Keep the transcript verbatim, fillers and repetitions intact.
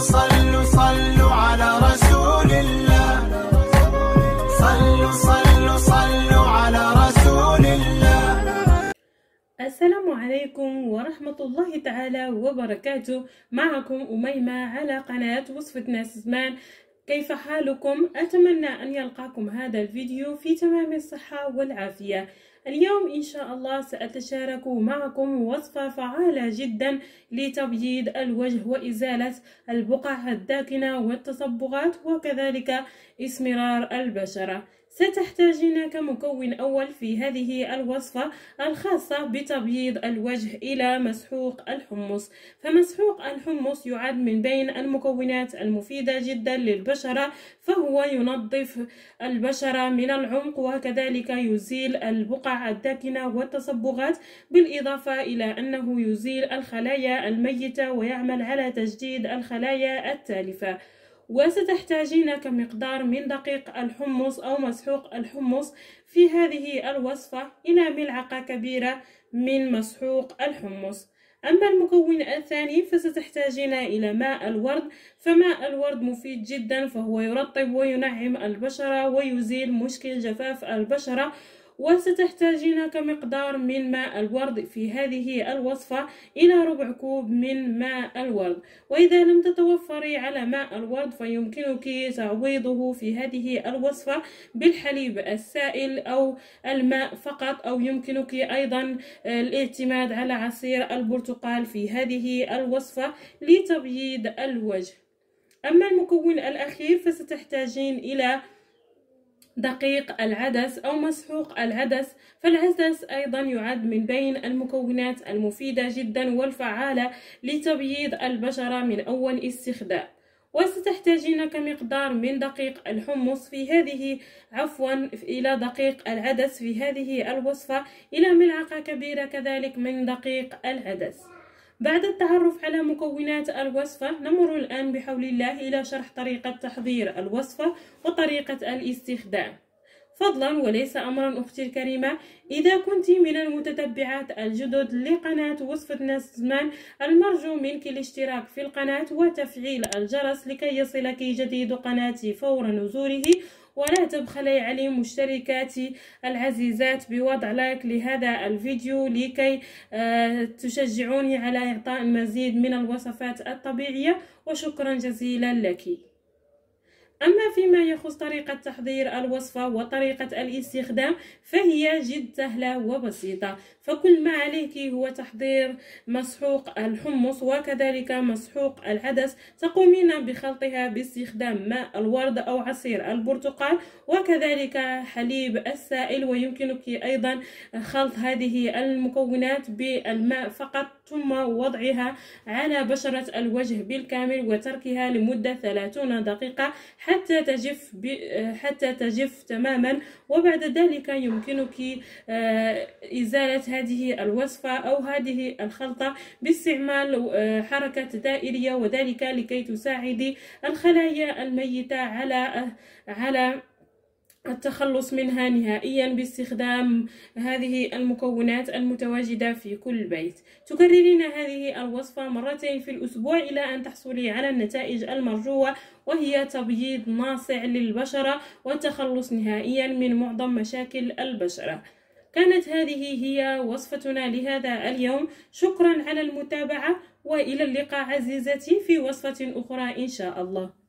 صلوا صلوا على رسول الله، صلوا صلوا صلوا على رسول الله. السلام عليكم ورحمة الله تعالى وبركاته. معكم أميمة على قناة وصفة ناس زمان. كيف حالكم؟ أتمنى أن يلقاكم هذا الفيديو في تمام الصحة والعافية. اليوم إن شاء الله سأتشارك معكم وصفة فعالة جدا لتبييض الوجه وإزالة البقع الداكنة والتصبغات وكذلك اسمرار البشرة. ستحتاجين كمكون أول في هذه الوصفة الخاصة بتبييض الوجه إلى مسحوق الحمص. فمسحوق الحمص يعد من بين المكونات المفيدة جدا للبشرة، فهو ينظف البشرة من العمق وكذلك يزيل البقع الداكنة والتصبغات، بالإضافة إلى أنه يزيل الخلايا الميتة ويعمل على تجديد الخلايا التالفة. وستحتاجين كمقدار من دقيق الحمص أو مسحوق الحمص في هذه الوصفة إلى ملعقة كبيرة من مسحوق الحمص. أما المكون الثاني فستحتاجين إلى ماء الورد. فماء الورد مفيد جدا، فهو يرطب وينعم البشرة ويزيل مشكل جفاف البشرة. وستحتاجين كمقدار من ماء الورد في هذه الوصفة إلى ربع كوب من ماء الورد. وإذا لم تتوفري على ماء الورد فيمكنك تعويضه في هذه الوصفة بالحليب السائل أو الماء فقط، أو يمكنك أيضا الاعتماد على عصير البرتقال في هذه الوصفة لتبييض الوجه. أما المكون الأخير فستحتاجين إلى دقيق العدس أو مسحوق العدس. فالعدس أيضا يعد من بين المكونات المفيدة جدا والفعالة لتبييض البشرة من أول استخدام. وستحتاجين كمقدار من دقيق الحمص في هذه عفوا إلى دقيق العدس في هذه الوصفة إلى ملعقة كبيرة كذلك من دقيق العدس. بعد التعرف على مكونات الوصفة نمر الآن بحول الله إلى شرح طريقة تحضير الوصفة وطريقة الاستخدام. فضلا وليس أمرا أختي الكريمة، إذا كنت من المتتبعات الجدد لقناة وصفة ناس زمان المرجو منك الاشتراك في القناة وتفعيل الجرس لكي يصلك جديد قناتي فور نزوله، ولا تبخلي علي مشتركاتي العزيزات بوضع لايك لهذا الفيديو لكي تشجعوني على إعطاء المزيد من الوصفات الطبيعية، وشكرا جزيلا لك. أما فيما يخص طريقة تحضير الوصفة وطريقة الاستخدام فهي جد سهلة وبسيطة. فكل ما عليك هو تحضير مسحوق الحمص وكذلك مسحوق العدس، تقومين بخلطها باستخدام ماء الورد أو عصير البرتقال وكذلك حليب السائل، ويمكنك أيضا خلط هذه المكونات بالماء فقط ثم وضعها على بشرة الوجه بالكامل وتركها لمدة ثلاثين دقيقة حتى تجف حتى تجف تماما. وبعد ذلك يمكنك إزالة هذه الوصفة أو هذه الخلطة باستعمال حركة دائرية، وذلك لكي تساعد الخلايا الميتة على على التخلص منها نهائيا باستخدام هذه المكونات المتواجدة في كل بيت. تكررين هذه الوصفة مرتين في الأسبوع إلى أن تحصلي على النتائج المرجوة، وهي تبييض ناصع للبشرة والتخلص نهائيا من معظم مشاكل البشرة. كانت هذه هي وصفتنا لهذا اليوم. شكرا على المتابعة، وإلى اللقاء عزيزتي في وصفة أخرى إن شاء الله.